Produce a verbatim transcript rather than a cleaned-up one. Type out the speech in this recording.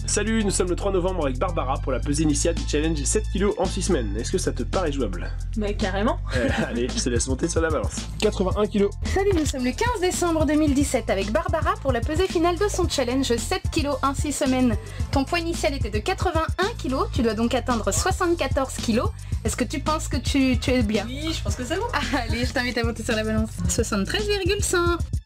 Salut, nous sommes le trois novembre avec Barbara pour la pesée initiale du challenge sept kilos en six semaines. Est-ce que ça te paraît jouable? Bah carrément. euh, Allez, je te laisse monter sur la balance. quatre-vingt-un kilos. Salut, nous sommes le quinze décembre deux mille dix-sept avec Barbara pour la pesée finale de son challenge sept kilos en six semaines. Ton poids initial était de quatre-vingt-un kilos, tu dois donc atteindre soixante-quatorze kilos. Est-ce que tu penses que tu, tu es bien? Oui, je pense que c'est bon. Ah, allez, je t'invite à monter sur la balance. soixante-treize virgule cinq.